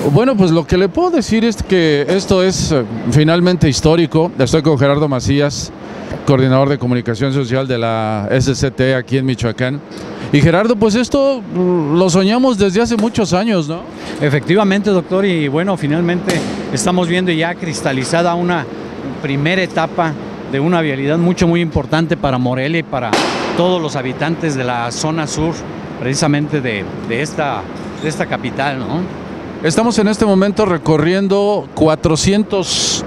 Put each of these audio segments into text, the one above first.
Bueno, pues lo que le puedo decir es que esto es finalmente histórico. Estoy con Gerardo Macías, coordinador de comunicación social de la SCT aquí en Michoacán. Y Gerardo, pues esto lo soñamos desde hace muchos años, ¿no? Efectivamente, doctor, y bueno, finalmente estamos viendo ya cristalizada una primera etapa de una vialidad muy importante para Morelia y para todos los habitantes de la zona sur, precisamente de esta capital, ¿no? Estamos en este momento recorriendo 400,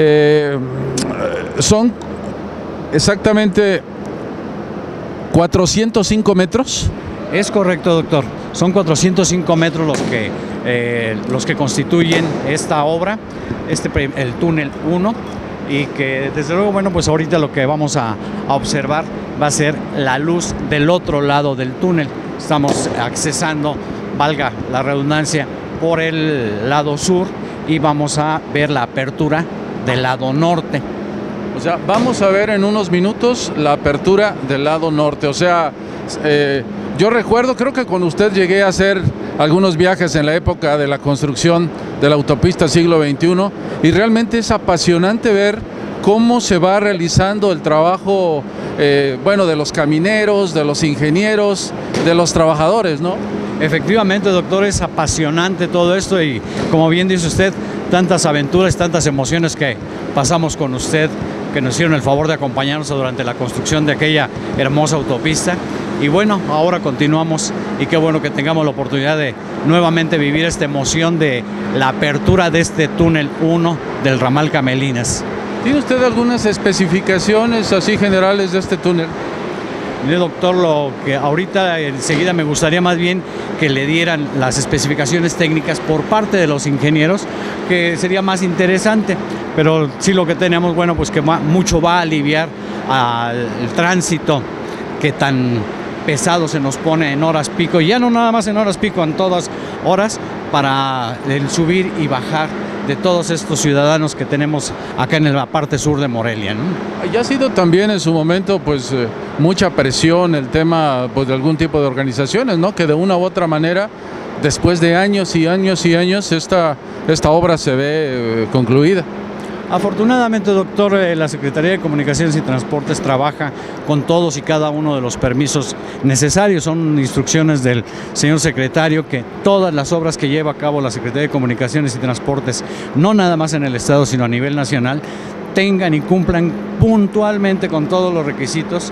son exactamente 405 metros. Es correcto, doctor. Son 405 metros los que constituyen esta obra, el túnel 1, y que desde luego, bueno, pues ahorita lo que vamos a observar va a ser la luz del otro lado del túnel. Estamos accesando, valga la redundancia, por el lado sur y vamos a ver la apertura del lado norte. O sea, vamos a ver en unos minutos la apertura del lado norte. O sea, yo recuerdo, creo que con usted llegué a hacer algunos viajes en la época de la construcción de la autopista siglo XXI y realmente es apasionante ver cómo se va realizando el trabajo, bueno, de los camineros, de los ingenieros, de los trabajadores, ¿no? Efectivamente, doctor, es apasionante todo esto y, como bien dice usted, tantas aventuras, tantas emociones que pasamos con usted, que nos hicieron el favor de acompañarnos durante la construcción de aquella hermosa autopista. Y bueno, ahora continuamos y qué bueno que tengamos la oportunidad de nuevamente vivir esta emoción de la apertura de este túnel 1 del ramal Camelinas. ¿Tiene usted algunas especificaciones así generales de este túnel? Mire, doctor, lo que ahorita enseguida me gustaría más bien que le dieran las especificaciones técnicas por parte de los ingenieros, que sería más interesante, pero sí lo que tenemos, bueno, pues que mucho va a aliviar al tránsito que tan pesado se nos pone en horas pico, y ya no nada más en horas pico, en todas horas, para el subir y bajar de todos estos ciudadanos que tenemos acá en la parte sur de Morelia, ¿no? Ya ha sido también en su momento pues mucha presión el tema pues de algún tipo de organizaciones, ¿no? Que de una u otra manera, después de años y años y años, esta obra se ve concluida. Afortunadamente, doctor, la Secretaría de Comunicaciones y Transportes trabaja con todos y cada uno de los permisos necesarios. Son instrucciones del señor secretario que todas las obras que lleva a cabo la Secretaría de Comunicaciones y Transportes, no nada más en el Estado, sino a nivel nacional, tengan y cumplan puntualmente con todos los requisitos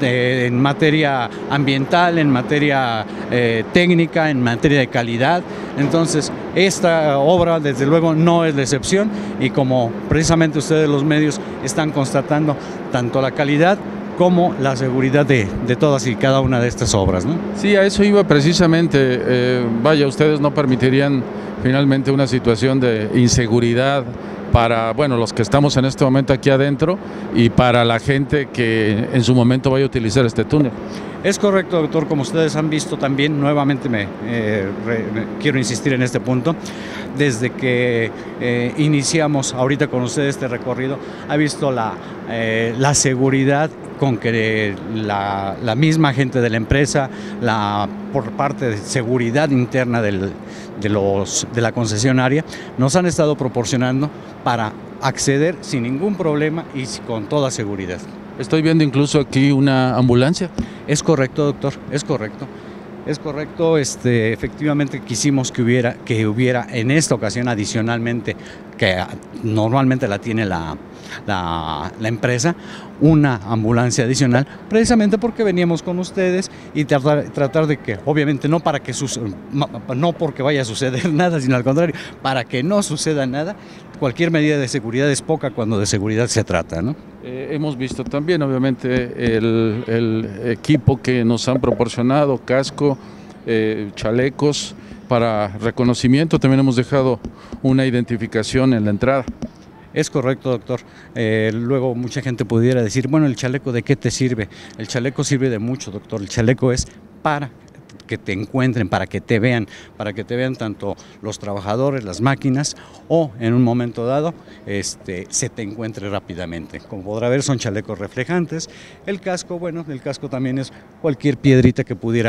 en materia ambiental, en materia técnica, en materia de calidad. Entonces, esta obra desde luego no es la excepción y como precisamente ustedes los medios están constatando tanto la calidad como la seguridad de todas y cada una de estas obras, ¿no? Sí, a eso iba precisamente. Vaya, ustedes no permitirían finalmente una situación de inseguridad para, bueno, los que estamos en este momento aquí adentro y para la gente que en su momento vaya a utilizar este túnel. Es correcto, doctor, como ustedes han visto también, nuevamente quiero insistir en este punto, desde que iniciamos ahorita con ustedes este recorrido, ha visto la seguridad con que la misma gente de la empresa, por parte de seguridad interna de la concesionaria, nos han estado proporcionando para acceder sin ningún problema y con toda seguridad. Estoy viendo incluso aquí una ambulancia. Es correcto, doctor, es correcto. Es correcto, efectivamente quisimos que hubiera en esta ocasión adicionalmente, que normalmente la tiene la empresa, una ambulancia adicional, precisamente porque veníamos con ustedes y tratar de que, obviamente no porque vaya a suceder nada, sino al contrario, para que no suceda nada. Cualquier medida de seguridad es poca cuando de seguridad se trata, ¿no? Hemos visto también, obviamente, el equipo que nos han proporcionado, casco, chalecos para reconocimiento. También hemos dejado una identificación en la entrada. Es correcto, doctor. Luego mucha gente pudiera decir, bueno, ¿el chaleco de qué te sirve? El chaleco sirve de mucho, doctor. El chaleco es para que te encuentren, para que te vean tanto los trabajadores, las máquinas, o en un momento dado se te encuentre rápidamente. Como podrá ver, son chalecos reflejantes. El casco, bueno, el casco también es cualquier piedrita que pudiera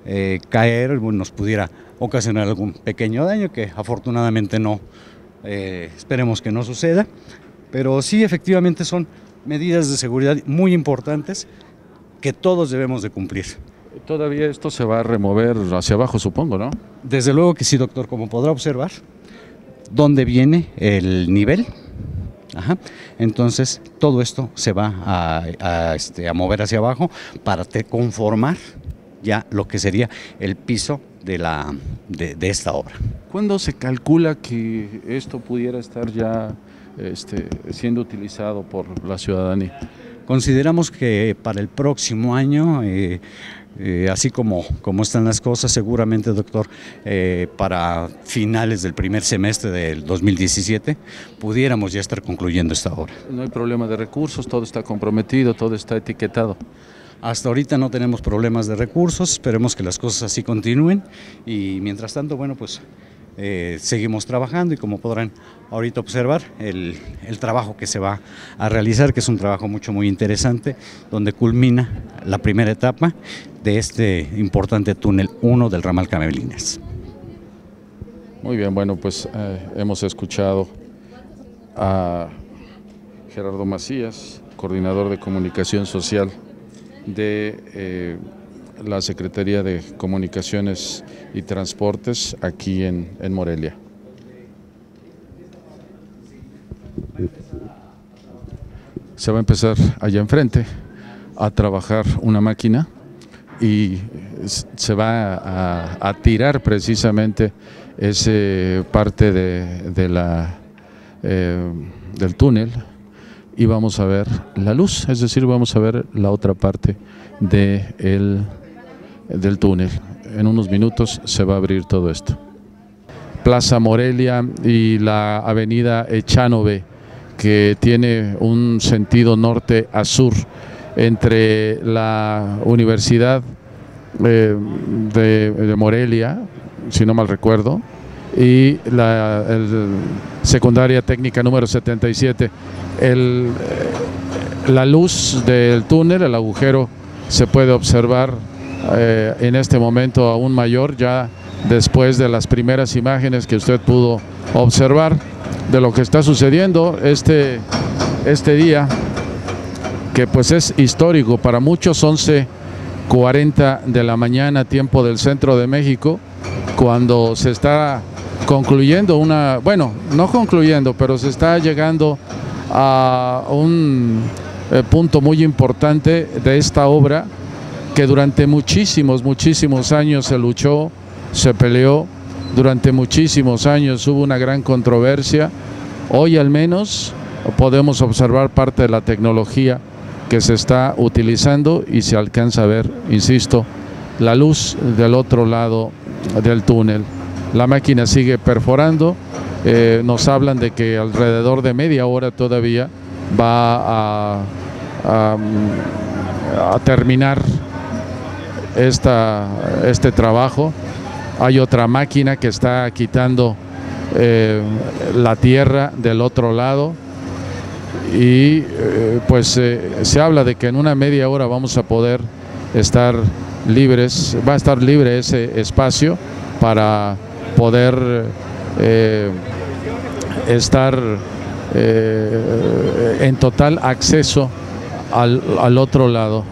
caer, bueno, nos pudiera ocasionar algún pequeño daño, que afortunadamente no, esperemos que no suceda, pero sí, efectivamente son medidas de seguridad muy importantes que todos debemos de cumplir. Todavía esto se va a remover hacia abajo, supongo, ¿no? Desde luego que sí, doctor, como podrá observar, ¿dónde viene el nivel? Ajá. Entonces todo esto se va a mover hacia abajo para conformar ya lo que sería el piso de esta obra. ¿Cuándo se calcula que esto pudiera estar ya siendo utilizado por la ciudadanía? Consideramos que para el próximo año, así como están las cosas, seguramente, doctor, para finales del primer semestre del 2017 pudiéramos ya estar concluyendo esta obra. No hay problema de recursos, todo está comprometido, todo está etiquetado. Hasta ahorita no tenemos problemas de recursos, esperemos que las cosas así continúen y mientras tanto, bueno, pues seguimos trabajando y como podrán ahorita observar el trabajo que se va a realizar, que es un trabajo muy interesante, donde culmina la primera etapa de este importante túnel 1 del ramal Camelines. Muy bien, bueno, pues hemos escuchado a Gerardo Macías, coordinador de comunicación social de la Secretaría de Comunicaciones y Transportes aquí en Morelia. Se va a empezar allá enfrente a trabajar una máquina y se va a tirar precisamente esa parte del túnel y vamos a ver la luz, es decir, vamos a ver la otra parte del túnel. En unos minutos se va a abrir todo esto. Plaza Morelia y la avenida Echanove, que tiene un sentido norte a sur entre la Universidad de Morelia, si no mal recuerdo, y la secundaria técnica número 77. La luz del túnel, el agujero, se puede observar en este momento aún mayor, ya después de las primeras imágenes que usted pudo observar de lo que está sucediendo este día, que pues es histórico para muchos. 11:40 de la mañana, tiempo del centro de México, cuando se está concluyendo no concluyendo, pero se está llegando a un punto muy importante de esta obra, que durante muchísimos años se luchó, se peleó, durante muchísimos años hubo una gran controversia. Hoy al menos podemos observar parte de la tecnología que se está utilizando y se alcanza a ver, insisto, la luz del otro lado del túnel. La máquina sigue perforando, nos hablan de que alrededor de media hora todavía va a terminar este trabajo. Hay otra máquina que está quitando la tierra del otro lado y pues se habla de que en una media hora vamos a poder estar libres, va a estar libre ese espacio para poder estar en total acceso al otro lado.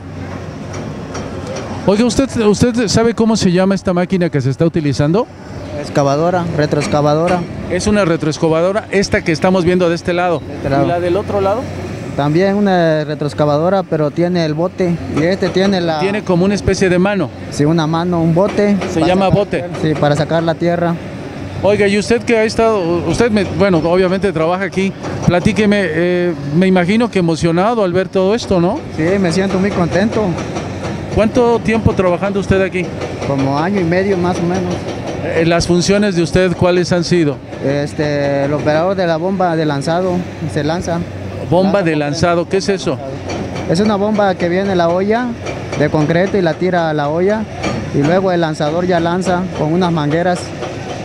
Oiga, ¿usted sabe cómo se llama esta máquina que se está utilizando? Excavadora, retroexcavadora. Es una retroexcavadora, esta que estamos viendo de este lado. ¿Y la del otro lado? También una retroexcavadora, pero tiene el bote. Y tiene la... Tiene como una especie de mano. Sí, una mano, un bote. Se llama bote. Sí, para sacar la tierra. Oiga, y usted que ha estado, obviamente trabaja aquí, platíqueme, me imagino que emocionado al ver todo esto, ¿no? Sí, me siento muy contento. ¿Cuánto tiempo trabajando usted aquí? Como año y medio más o menos. ¿Las funciones de usted cuáles han sido? El operador de la bomba de lanzado, se lanza. ¿Bomba de lanzado? ¿Qué es eso? Es una bomba que viene la olla de concreto y la tira a la olla y luego el lanzador ya lanza con unas mangueras.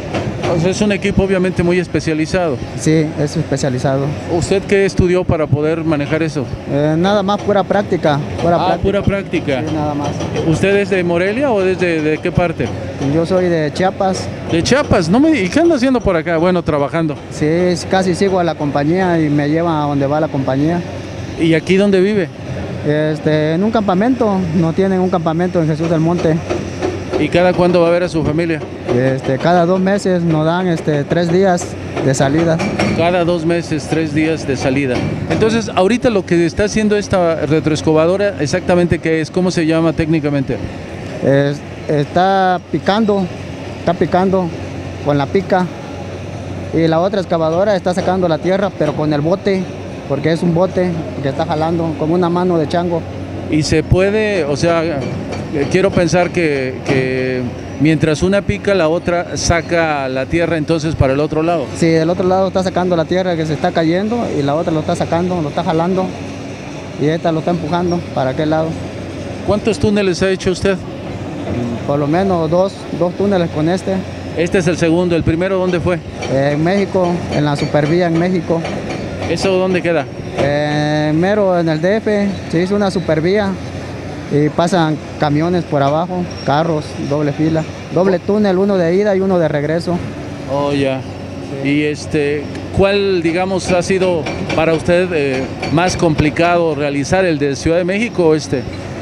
O sea, es un equipo obviamente muy especializado. Sí, es especializado. ¿Usted qué estudió para poder manejar eso? Nada más pura práctica. Pura práctica. Sí, nada más. ¿Usted es de Morelia o desde de qué parte? Yo soy de Chiapas. De Chiapas, ¿y qué anda haciendo por acá? Bueno, trabajando. Sí, casi sigo a la compañía y me lleva a donde va la compañía. ¿Y aquí dónde vive? En un campamento, no tienen un campamento en Jesús del Monte. ¿Y cada cuándo va a ver a su familia? Cada 2 meses nos dan 3 días de salida. Cada 2 meses, 3 días de salida. Entonces, ahorita lo que está haciendo esta retroexcavadora, exactamente qué es, ¿cómo se llama técnicamente? Está picando con la pica. Y la otra excavadora está sacando la tierra, pero con el bote, porque es un bote que está jalando como una mano de chango. Y se puede, o sea, quiero pensar que mientras una pica, la otra saca la tierra entonces para el otro lado. Sí, del otro lado está sacando la tierra que se está cayendo y la otra lo está sacando, lo está jalando y esta lo está empujando para aquel lado. ¿Cuántos túneles ha hecho usted? Por lo menos dos túneles con este. Este es el segundo, ¿el primero dónde fue? En México, en la Supervía en México. ¿Eso dónde queda? Mero en el DF, se hizo una supervía y pasan camiones por abajo, carros, doble fila, doble túnel, uno de ida y uno de regreso. Oh, ya. Sí. Y ¿cuál, digamos, ha sido para usted más complicado realizar, el de Ciudad de México o este?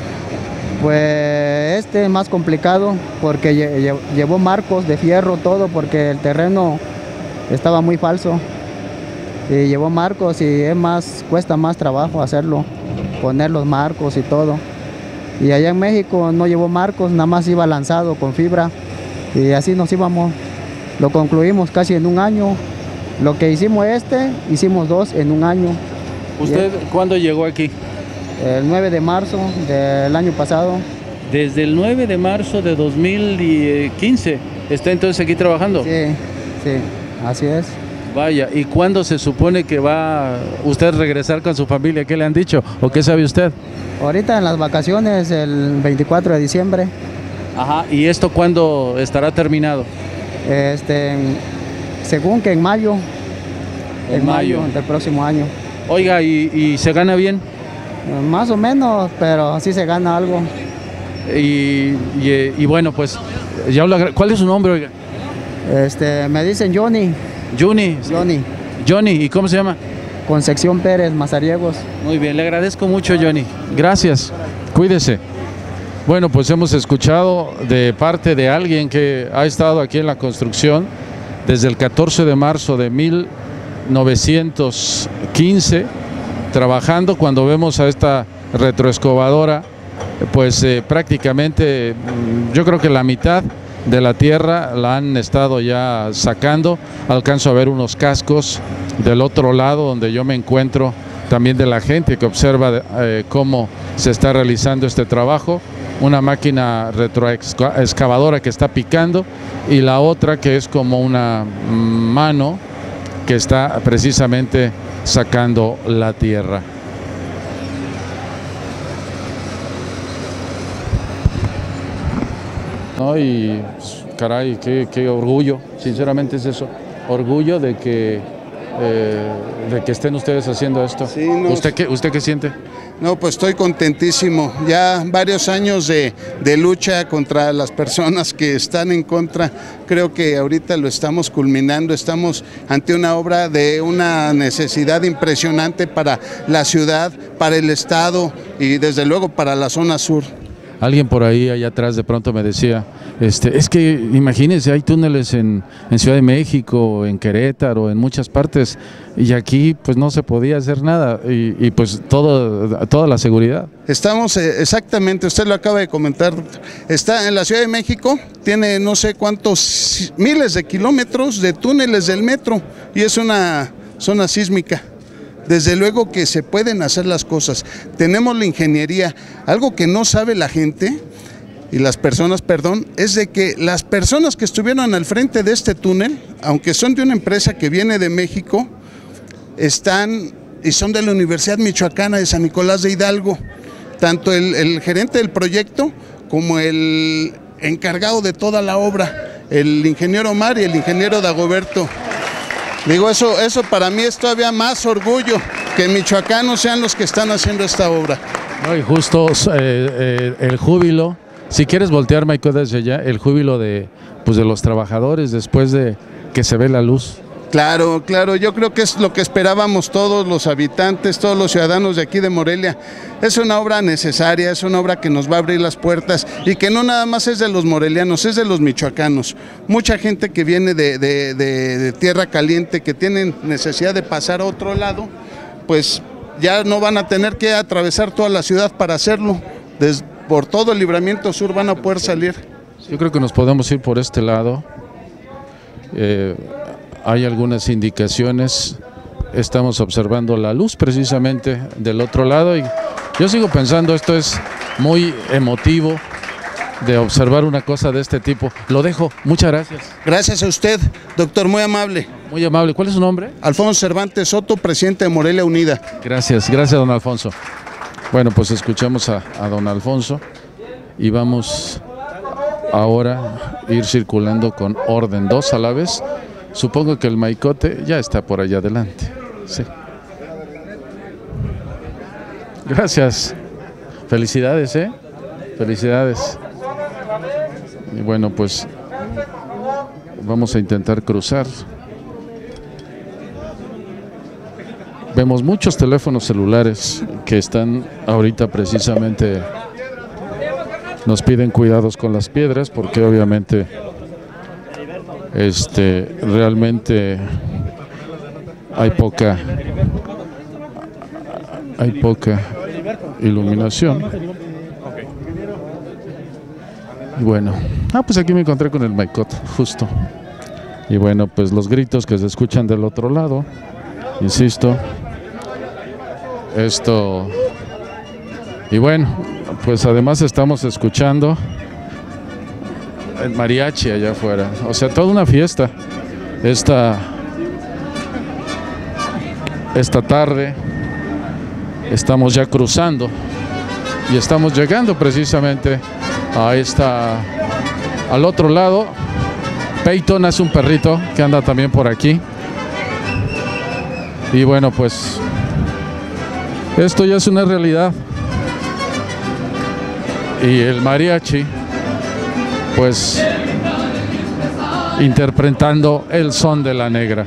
Pues este es más complicado porque llevó marcos de fierro, todo, porque el terreno estaba muy falso. Y llevó marcos y cuesta más trabajo hacerlo, poner los marcos y todo. Y allá en México no llevó marcos, nada más iba lanzado con fibra y así nos íbamos. Lo concluimos casi en un año. Lo que hicimos hicimos 2 en un año. ¿Usted cuándo llegó aquí? El 9 de marzo del año pasado. Desde el 9 de marzo de 2015 está entonces aquí trabajando. Sí, así es. Vaya, ¿y cuándo se supone que va usted a regresar con su familia? ¿Qué le han dicho o qué sabe usted? Ahorita en las vacaciones, el 24 de diciembre. Ajá, ¿y esto cuándo estará terminado? Según que en mayo. En mayo del próximo año. Oiga, ¿y se gana bien? Más o menos, pero sí se gana algo. Y bueno, pues, ¿cuál es su nombre, oiga? Me dicen Johnny. Johnny, ¿y cómo se llama? Concepción Pérez Mazariegos. Muy bien, le agradezco mucho, Johnny. Gracias, cuídese. Bueno, pues hemos escuchado de parte de alguien que ha estado aquí en la construcción desde el 14 de marzo de 1915, trabajando. Cuando vemos a esta retroexcavadora, pues prácticamente yo creo que la mitad de la tierra la han estado ya sacando. Alcanzo a ver unos cascos del otro lado donde yo me encuentro, también de la gente que observa cómo se está realizando este trabajo. Una máquina retroexcavadora que está picando y la otra que es como una mano que está precisamente sacando la tierra. No, y caray, qué orgullo, sinceramente es eso, orgullo de que estén ustedes haciendo esto. Sí, no, ¿Usted qué siente? No, pues estoy contentísimo, ya varios años de lucha contra las personas que están en contra, creo que ahorita lo estamos culminando, estamos ante una obra de una necesidad impresionante para la ciudad, para el estado y desde luego para la zona sur. Alguien por ahí allá atrás de pronto me decía, es que imagínense, hay túneles en Ciudad de México, en Querétaro, en muchas partes, y aquí pues no se podía hacer nada, y pues toda la seguridad. Estamos exactamente, usted lo acaba de comentar, doctor. Está en la Ciudad de México, tiene no sé cuántos miles de kilómetros de túneles del metro, y es una zona sísmica. Desde luego que se pueden hacer las cosas, tenemos la ingeniería, algo que no sabe la gente y las personas, es de que las personas que estuvieron al frente de este túnel, aunque son de una empresa que viene de México, están y son de la Universidad Michoacana de San Nicolás de Hidalgo, tanto el gerente del proyecto como el encargado de toda la obra. el ingeniero Omar y el ingeniero Dagoberto. Digo, eso para mí es todavía más orgullo, que michoacanos sean los que están haciendo esta obra. No, y justo el júbilo, si quieres voltear, Michael, desde allá, el júbilo de los trabajadores después de que se ve la luz. Claro, yo creo que es lo que esperábamos todos los habitantes, todos los ciudadanos de aquí de Morelia. Es una obra necesaria, es una obra que nos va a abrir las puertas y que no nada más es de los morelianos, es de los michoacanos. Mucha gente que viene de tierra caliente, que tienen necesidad de pasar a otro lado, pues ya no van a tener que atravesar toda la ciudad para hacerlo. Por todo el libramiento sur van a poder salir. Yo creo que nos podemos ir por este lado. Hay algunas indicaciones, estamos observando la luz precisamente del otro lado y yo sigo pensando, esto es muy emotivo de observar una cosa de este tipo. Lo dejo, muchas gracias. Gracias a usted, doctor, muy amable. Muy amable, ¿cuál es su nombre? Alfonso Cervantes Soto, presidente de Morelia Unida. Gracias, don Alfonso. Bueno, pues escuchamos a don Alfonso y vamos ahora a ir circulando con orden, 2 a la vez. Supongo que el maicote ya está por allá adelante. Sí. Gracias. Felicidades, Felicidades. Y bueno, pues vamos a intentar cruzar. Vemos muchos teléfonos celulares que están ahorita precisamente, nos piden cuidados con las piedras porque obviamente realmente hay poca iluminación. Y bueno, pues aquí me encontré con el maicote, justo. Y bueno, pues los gritos que se escuchan del otro lado, insisto, esto. Y bueno, pues además estamos escuchando el mariachi allá afuera, o sea, toda una fiesta esta tarde. Estamos ya cruzando y estamos llegando precisamente al otro lado. Peyton es un perrito que anda también por aquí y bueno, pues esto ya es una realidad y el mariachi pues interpretando el son de la negra.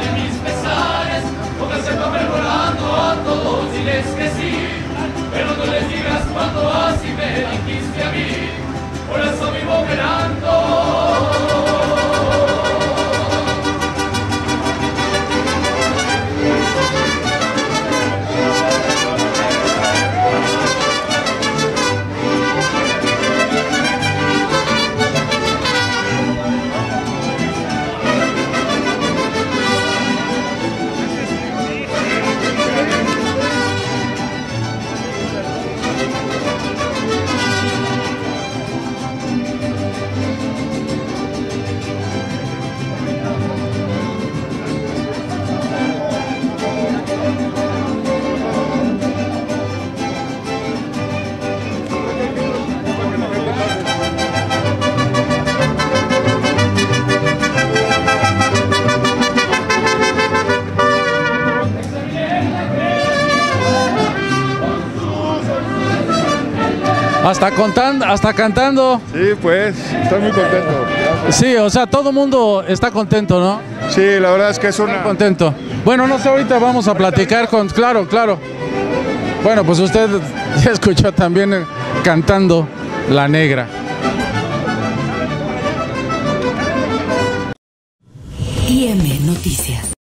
Hasta cantando. Sí, pues, estoy muy contento. Sí, o sea, todo el mundo está contento, ¿no? Sí, la verdad es que es Estoy contento. Bueno, no sé, ahorita vamos a platicar con... Claro. Bueno, pues usted ya escuchó también cantando La Negra. IM Noticias.